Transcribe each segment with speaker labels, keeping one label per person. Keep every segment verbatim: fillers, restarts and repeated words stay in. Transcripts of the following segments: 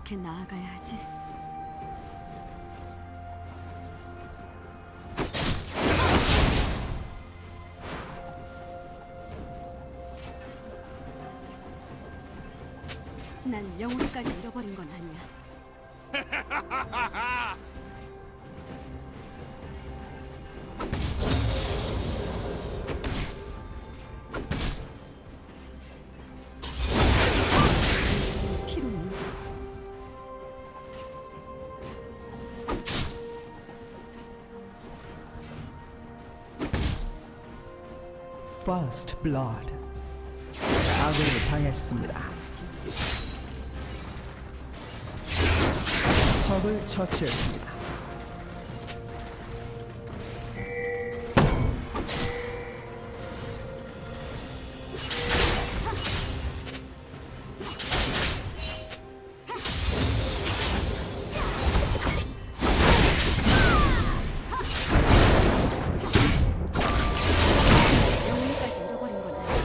Speaker 1: 어떻게 나아가야 하지? 난 영혼까지 잃어버린 건 아니야. 피로 물들었어.
Speaker 2: First Blood. 아군이 당했습니다. 적을 처치했습니다.
Speaker 1: 영혼까지 잃어버린 건 아니야.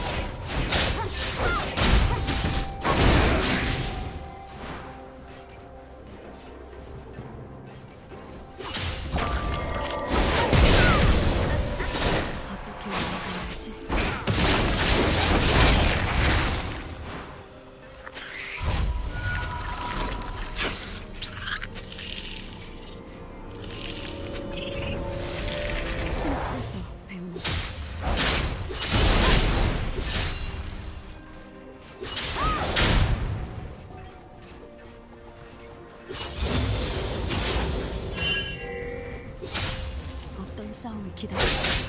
Speaker 1: 어떻게 나아가야 하지? 실수해서 배우는 거. 어떤 싸움을 기다렸어?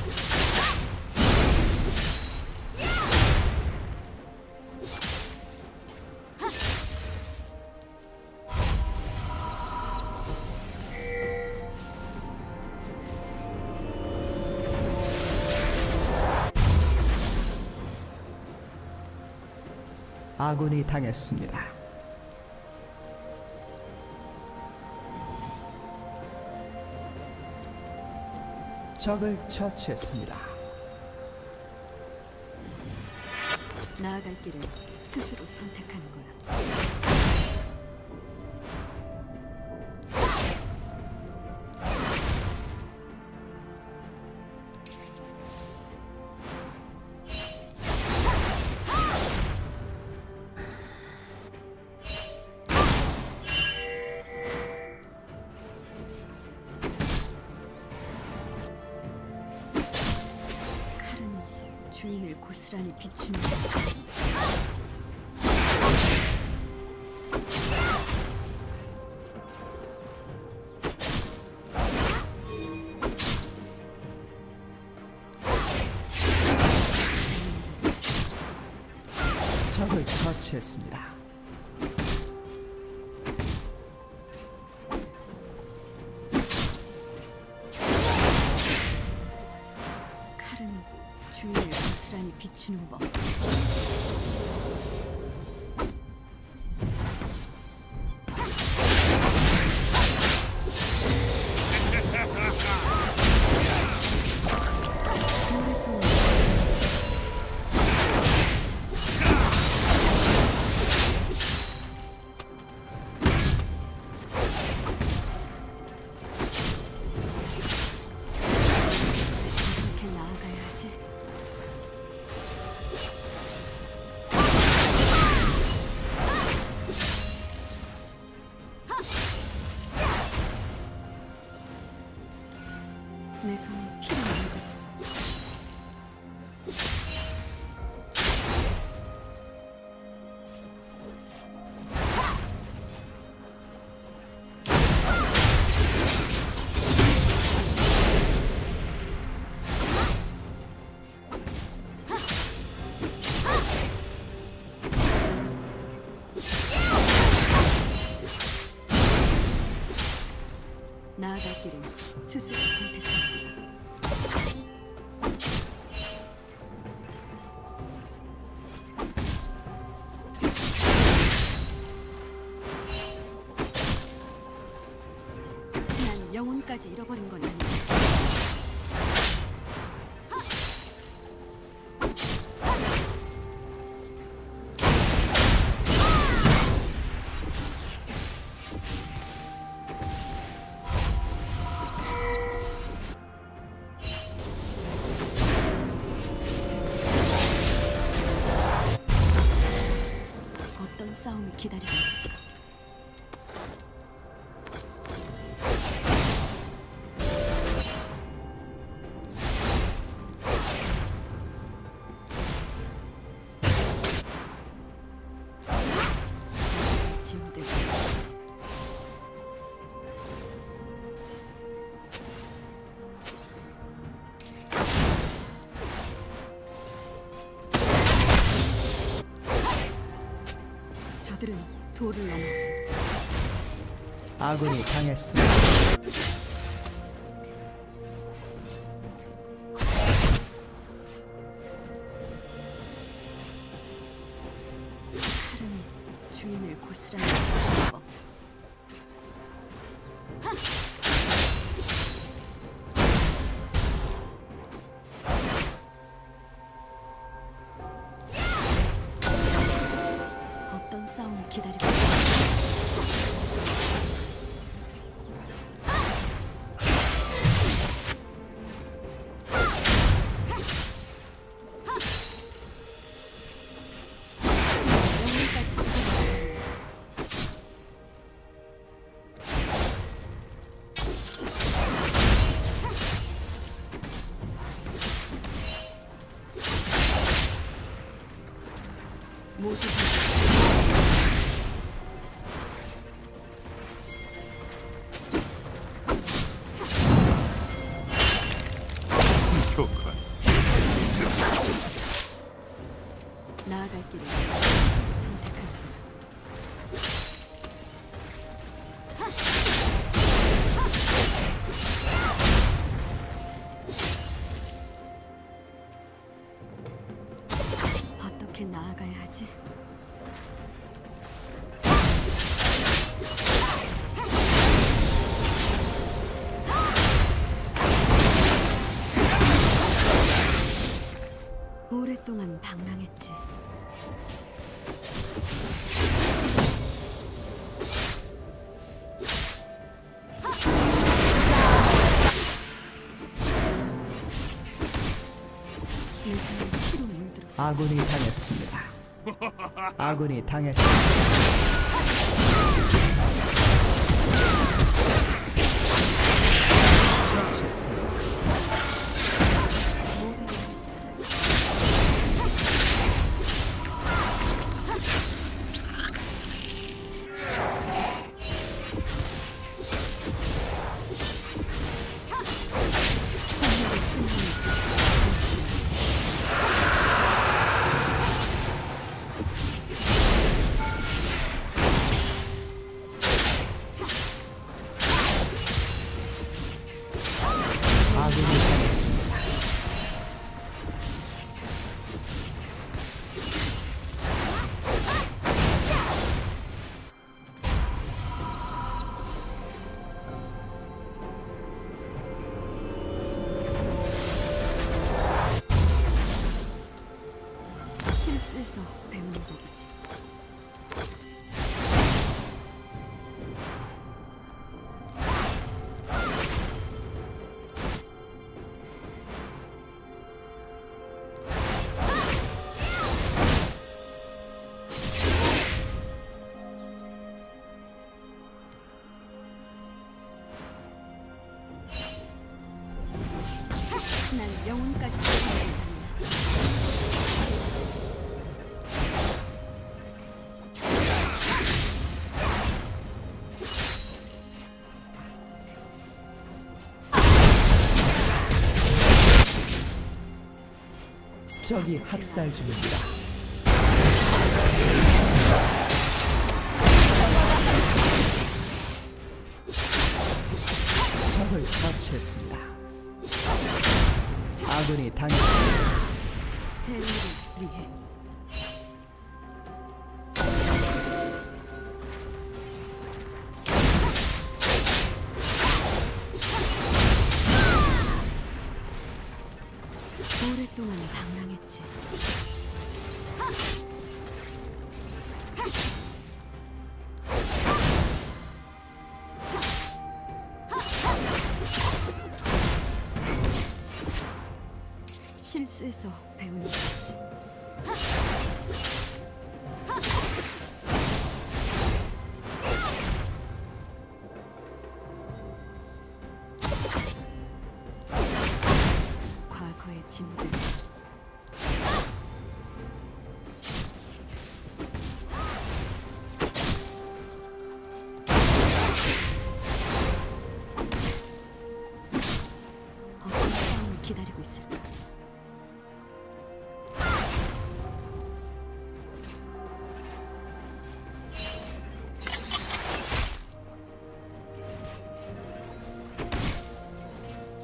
Speaker 2: 아군이 당했습니다. 적을 처치했습니다.
Speaker 1: 나아갈 길을 스스로 선택하는 거야. 칼은 주인을 고스란히 비추는 거야.
Speaker 2: 적을 처치했습니다.
Speaker 1: 칼은 주인을 고스란히 비추는 법. 어떻게 나아가야 하지? 내 손이 피로 물들었어. 나아갈 길은 스스로 선택하는 거야. 난 영혼까지 잃어버린 건 아니야. 싸움이 기다리고 있을까? 짐들 저들은 도를 넘었어.
Speaker 2: 아군이 당했습니다.
Speaker 1: 사람이 주인을 고스란히 따르는 법. 어떤 싸움을 기다리고 있을까? 영혼까지 기다리고 모두
Speaker 3: 족한
Speaker 1: 나아갈 길을 스스로 선택한다. 어떻게 나아가야 하지? 오랫동안 방랑했지. 내 손은 피로 물들었어.
Speaker 2: 아군이 당했습니다. 아군이 당했습니다. 처치했습니다.
Speaker 1: 모두가 하지.
Speaker 2: 아군이 당했습니다.
Speaker 1: 실수해서 배우는 법이지. 난 영혼까지 기다린다.
Speaker 2: 적이 학살 중입니다. 적을 처치했습니다. 아군이 당했습니다.
Speaker 1: 대의를 위해 오랫동안 방랑했지. 실수해서 배우는 거지.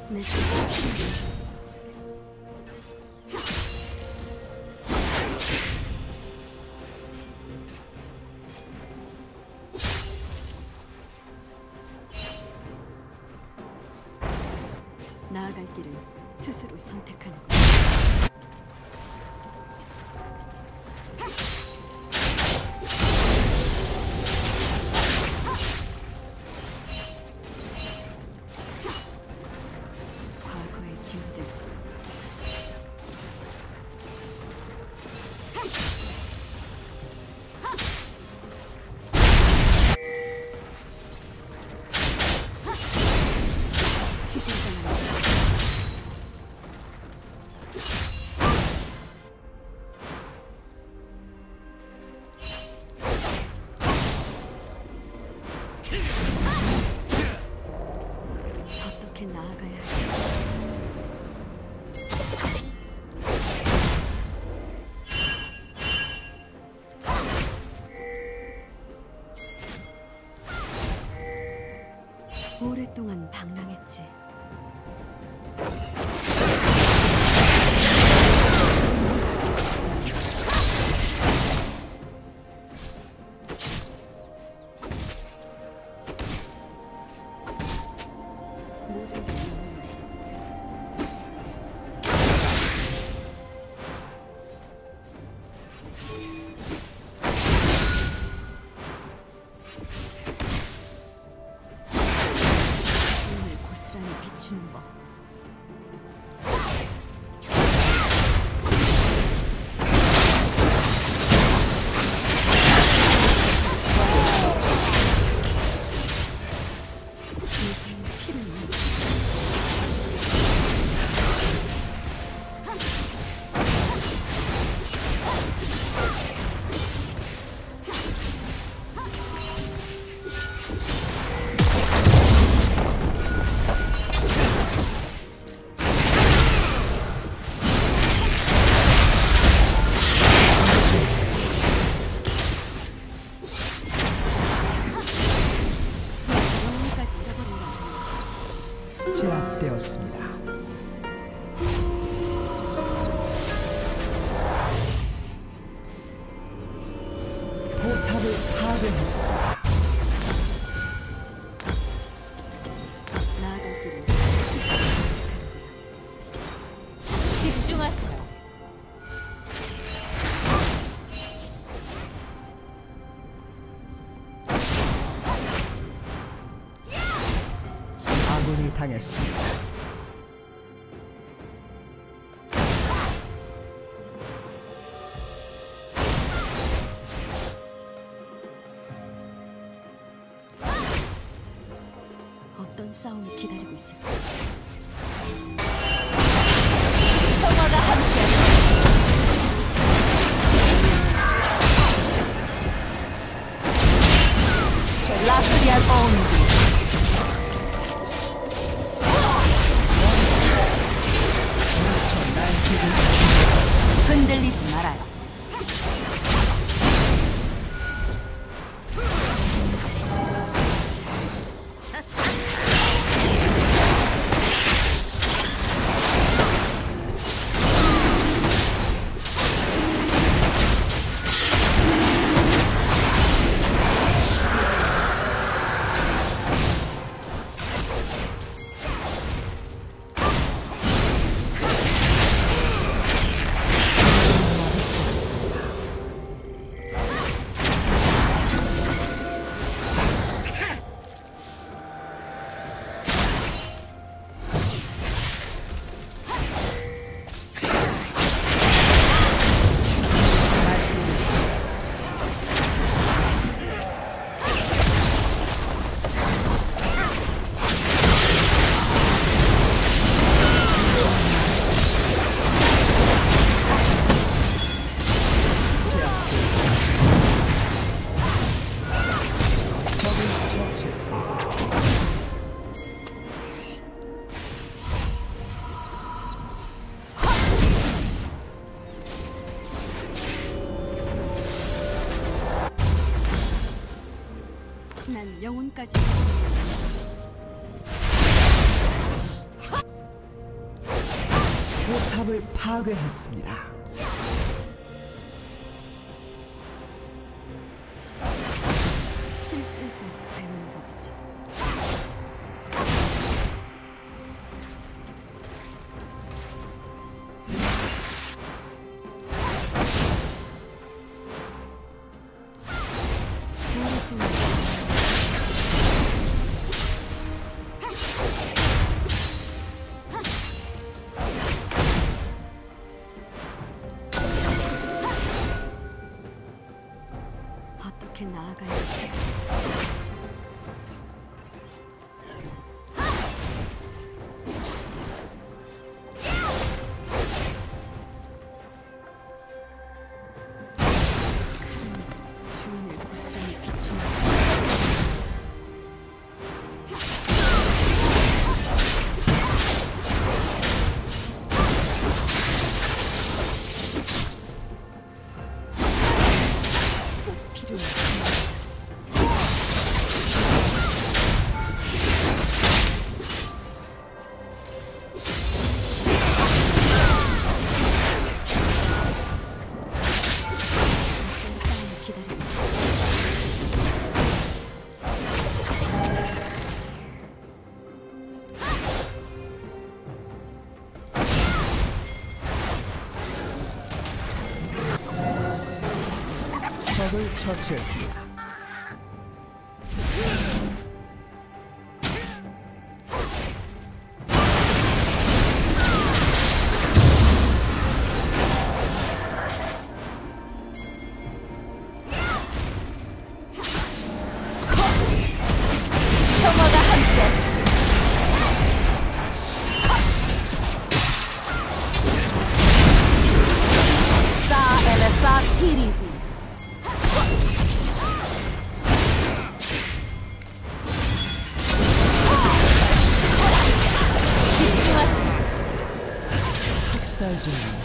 Speaker 1: 내 생각을 숨겨줬어. 나아갈 길은 스스로 선택하는 거야. 과거의 짐들. 희생당하는 어떻게 나아가야 하지? 오랫동안 방랑했지. 모든 게 영원해. 눈을 고스란히 비추는 법. 인생의 피를 내는 영혼까지 잃어버린 건 아니야.
Speaker 2: 제압되었습니다. 포탑을 파괴했습니다.
Speaker 1: 나아갈 길은 스스로 선택하는 거야.
Speaker 3: 집중하세요.
Speaker 2: 아군이 당했습니다.
Speaker 1: 어떤 싸움이 기다리고 있을까?
Speaker 3: 평화가 함께. 라스리아 본드. 흔들리지 말아요.
Speaker 1: 난 영혼까지
Speaker 2: 포탑을 파괴했습니다.
Speaker 1: 실수해서 배우는 법이지. 어떻게 나아가야지? 주인을 고스란히 비추는 꼭 필요해. 싸움을 기다리고 있어.
Speaker 2: 적을 처치했습니다.
Speaker 3: 평화가 함께하시길. 사 엘에사 티리비. 집중하시오.
Speaker 2: 학살 중입니다.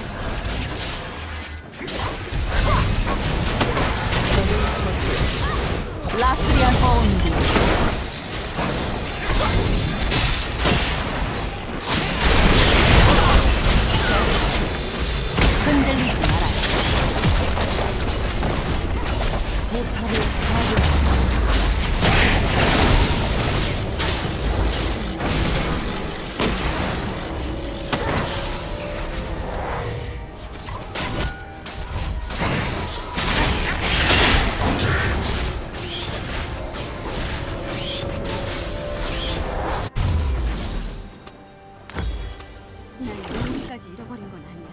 Speaker 3: 라스리안 온디. 흔들리지 마라.
Speaker 2: 포탑을 파괴했습니다.
Speaker 1: 날 영혼까지 잃어버린 건 아니야.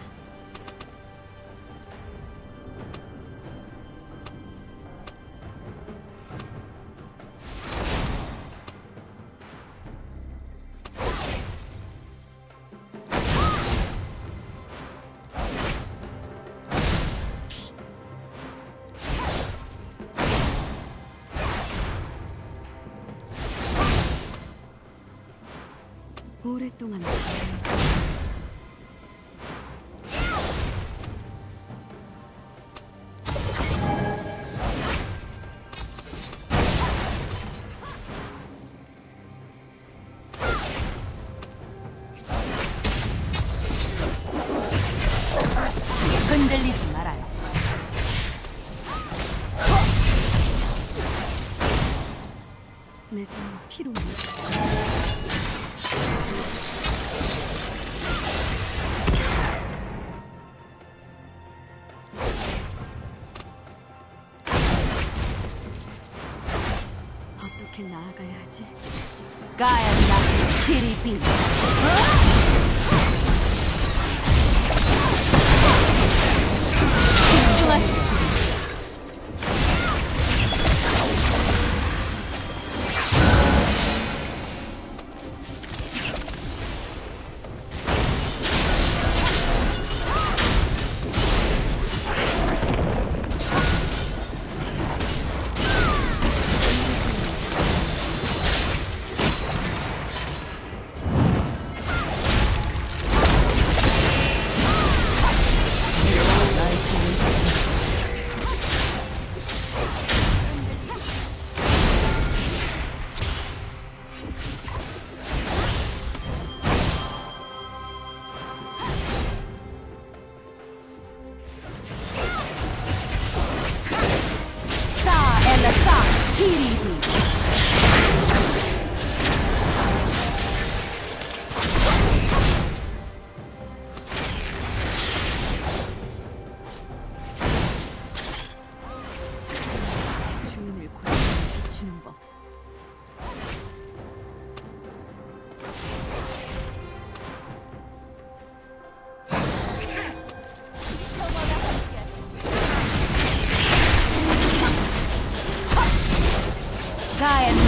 Speaker 1: 오랫동안
Speaker 3: 흔들리지 말아요.
Speaker 1: 내 정말 피로 어떻게 나아가야 하지?
Speaker 3: 가야나 티리비. 집중하십시오. 가엔나